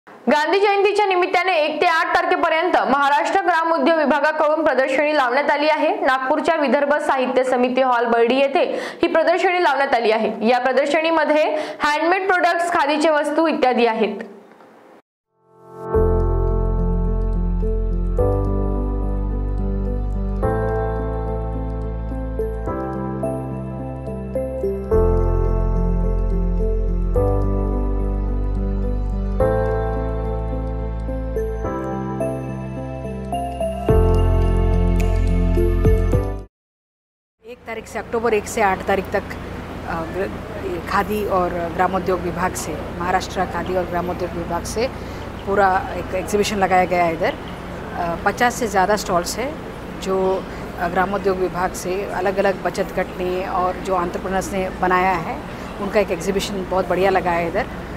गांधी जयंतीच्या निमित्ताने 1 ते 8 तारखेपर्यंत महाराष्ट्र ग्रामोद्योग विभागाकडून प्रदर्शनी लावण्यात आली आहे। नागपूरच्या विदर्भ साहित्य समिती हॉल बर्डी येथे ही प्रदर्शनी लावण्यात आली आहे। या प्रदर्शनीमध्ये हँडमेड प्रोडक्ट्स, खादीचे वस्तू इत्यादी आहेत। 1 तारीख से अक्टूबर 1 से 8 तारीख तक खादी और ग्रामोद्योग विभाग से, महाराष्ट्र खादी और ग्रामोद्योग विभाग से पूरा एक एग्जीबिशन लगाया गया है। इधर 50 से ज़्यादा स्टॉल्स है जो ग्रामोद्योग विभाग से अलग अलग बचत गट ने और जो एंटरप्रेन्योर्स ने बनाया है, उनका एक एग्जीबिशन बहुत बढ़िया लगा है इधर।